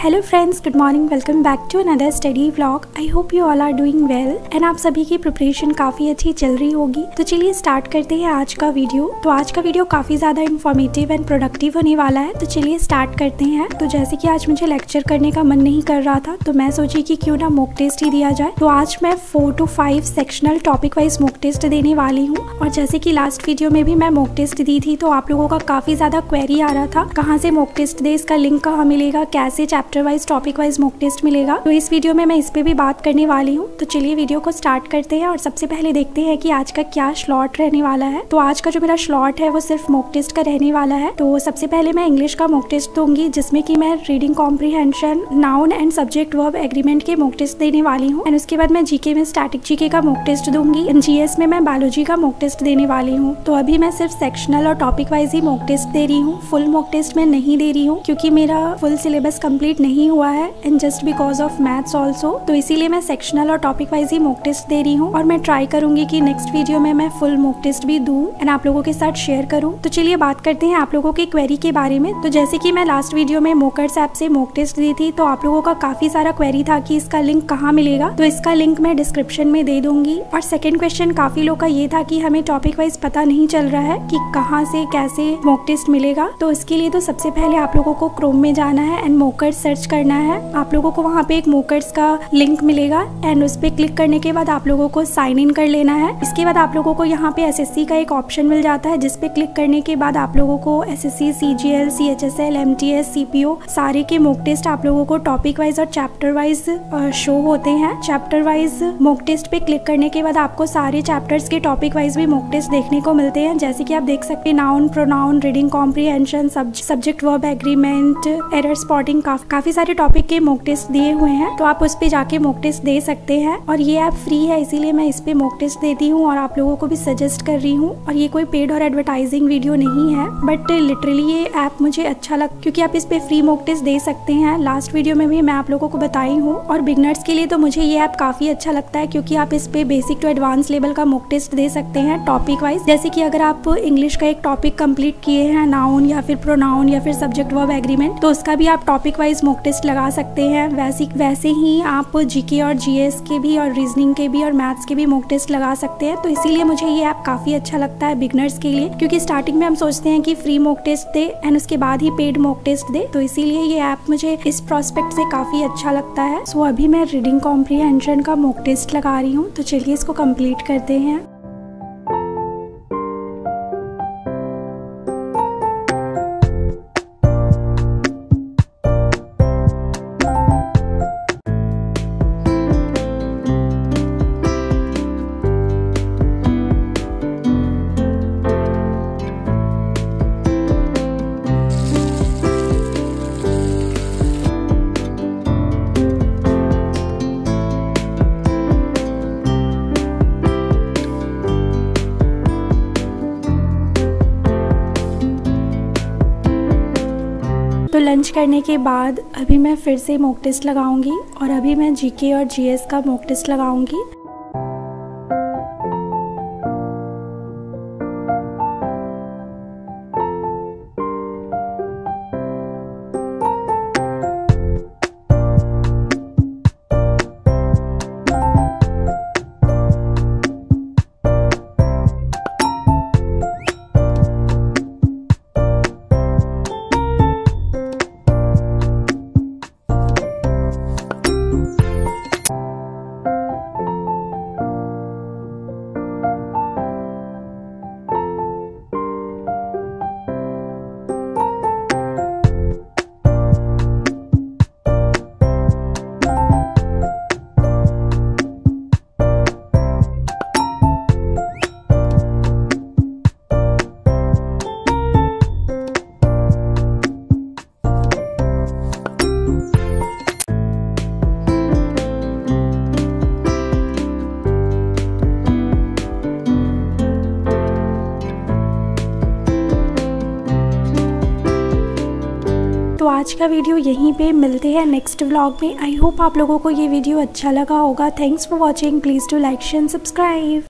Hello friends, good morning. Welcome back to another study vlog. I hope you all are doing well and आप सभी की preparation काफ़ी अच्छी चल रही होगी। तो चलिए स्टार्ट करते हैं आज का वीडियो। तो आज का वीडियो काफ़ी ज़्यादा इन्फॉर्मेटिव एंड प्रोडक्टिव होने वाला है। तो चलिए स्टार्ट करते हैं। तो जैसे कि आज मुझे लेक्चर करने का मन नहीं कर रहा था, तो मैं सोची कि क्यों ना मॉक टेस्ट ही दिया जाए। तो आज मैं 4 to 5 sectional topic wise mock test देने वाली हूँ। और जैसे कि लास्ट वीडियो में भी मैं मॉक टेस्ट दी थी, तो आप लोगों का काफ़ी ज़्यादा क्वेरी आ रहा था कहाँ से मॉक टेस्ट दे, इसका लिंक कहाँ मिलेगा, कैसे chapter wise topic wise mock test मिलेगा। तो इस वीडियो में मैं इस पे भी बात करने वाली हूँ। तो चलिए वीडियो को स्टार्ट करते हैं और सबसे पहले देखते हैं कि आज का क्या स्लॉट रहने वाला है। तो आज का जो मेरा स्लॉट है वो सिर्फ मॉक टेस्ट का रहने वाला है। तो सबसे पहले मैं इंग्लिश का मॉक टेस्ट दूंगी, जिसमें कि मैं reading comprehension, noun and subject verb agreement के मॉक टेस्ट देने वाली हूँ। एंड उसके बाद मैं जीके में स्टैटिक जीके का मॉक टेस्ट दूंगी। जीएस में मैं बायोलॉजी का मॉक टेस्ट देने वाली हूँ। तो अभी मैं सिर्फ सेक्शनल और टॉपिक वाइज ही मॉक टेस्ट दे रही हूँ। फुल मॉक टेस्ट मैं नहीं दे रही हूँ क्योंकि मेरा फुल सिलेबस कंप्लीट नहीं हुआ है and just because of maths also. तो इसीलिए मैं सेक्शनल और टॉपिक वाइज ही मॉक टेस्ट दे रही हूँ और मैं ट्राई करूंगी कि नेक्स्ट वीडियो में मैं फुल मॉक टेस्ट भी दूं एंड आप लोगों के साथ शेयर करूं। तो चलिए बात करते हैं आप लोगों की क्वेरी के बारे में। तो जैसे कि मैं लास्ट वीडियो में मोकर्स ऐप से मॉक टेस्ट दी थी, तो आप लोगों का काफी सारा क्वेरी था कि इसका लिंक कहाँ मिलेगा। तो इसका लिंक मैं डिस्क्रिप्शन में दे दूंगी। और सेकेंड क्वेश्चन काफी लोग का ये था कि हमें टॉपिक वाइज पता नहीं चल रहा है कि कहाँ से कैसे मॉक टेस्ट मिलेगा। तो इसके लिए तो सबसे पहले आप लोगों को क्रोम में जाना है एंड मोकर्स सर्च करना है। आप लोगों को वहाँ पे एक मोकर्स का लिंक मिलेगा एंड उस पे क्लिक करने के बाद आप लोगों को साइन इन कर लेना है। इसके बाद आप लोगों को यहाँ पे एसएससी का एक ऑप्शन मिल जाता है, जिस पे क्लिक करने के बाद आप लोगों को SSC, CGL, CHSL, MTS, CPO सारे के मॉक टेस्ट आप लोगों को टॉपिक वाइज और चैप्टर वाइज शो होते हैं। चैप्टर वाइज मॉक टेस्ट पे क्लिक करने के बाद आपको सारे चैप्टर्स के टॉपिक वाइज भी मॉक टेस्ट देखने को मिलते हैं। जैसे कि आप देख सकते हैं noun, pronoun, reading comprehension, subject verb agreement, error spotting, काफी सारे टॉपिक के मॉक टेस्ट दिए हुए हैं। तो आप उस पे जाके मॉक टेस्ट दे सकते हैं और ये ऐप फ्री है, इसीलिए मैं इस पे मॉक टेस्ट देती हूँ और आप लोगों को भी सजेस्ट कर रही हूँ। और ये कोई पेड और एडवर्टाइजिंग वीडियो नहीं है, बट लिटरली ये ऐप मुझे अच्छा लगा क्योंकि आप इस पे फ्री मॉक टेस्ट दे सकते हैं। लास्ट वीडियो में भी मैं आप लोगों को बताई हूँ। और बिगनर्स के लिए तो मुझे ये ऐप काफी अच्छा लगता है क्योंकि आप इस पे बेसिक टू एडवांस लेवल का मॉक टेस्ट दे सकते हैं टॉपिक वाइज। जैसे कि अगर आप इंग्लिश का एक टॉपिक कंप्लीट किए हैं, नाउन या फिर प्रोनाउन या फिर सब्जेक्ट वर्ब एग्रीमेंट, तो उसका भी आप टॉपिक वाइज मॉक टेस्ट लगा सकते हैं। वैसे ही आप जीके और जीएस के भी और रीजनिंग के भी और मैथ्स के भी मॉक टेस्ट लगा सकते हैं। तो इसीलिए मुझे ये ऐप काफी अच्छा लगता है बिगनर्स के लिए, क्योंकि स्टार्टिंग में हम सोचते हैं कि फ्री मॉक टेस्ट दे एंड उसके बाद ही पेड मॉक टेस्ट दे। तो इसीलिए ये ऐप मुझे इस प्रोस्पेक्ट से काफी अच्छा लगता है। सो अभी मैं रीडिंग कॉम्प्रिहेंशन का मॉक टेस्ट लगा रही हूँ। तो चलिए इसको कंप्लीट करते हैं। तो लंच करने के बाद अभी मैं फिर से मॉक टेस्ट लगाऊंगी और अभी मैं जीके और जीएस का मॉक टेस्ट लगाऊंगी। तो आज का वीडियो यहीं पे, मिलते हैं नेक्स्ट व्लॉग में। आई होप आप लोगों को ये वीडियो अच्छा लगा होगा। Thanks for watching. Please do like share and subscribe.